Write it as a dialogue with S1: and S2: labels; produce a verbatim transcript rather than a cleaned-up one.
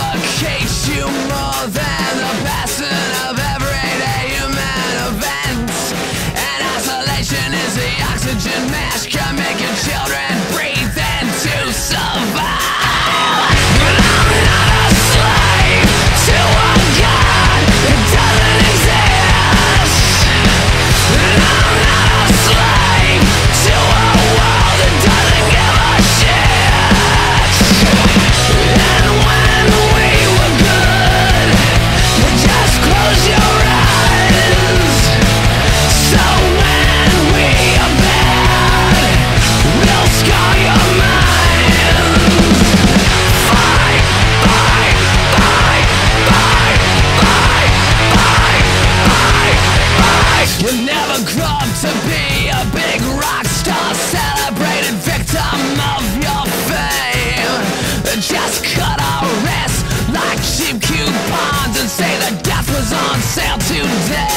S1: suffocates you more than the passing of everyday human events. And isolation is the oxygen mask can make your children breathe in to survive. But I'm not a slave to a god that doesn't exist. And I'm not a slave to a world that doesn't give a shit. And when we were good, you just close your eyes. So when we are bad, we'll scar your mind. Fight, fight, fight, fight, fight, fight, fight, fight. You never grow up to be a big rock star, celebrated victim of your fame. Just cut our wrists like cheap coupons and say that death was on sale today.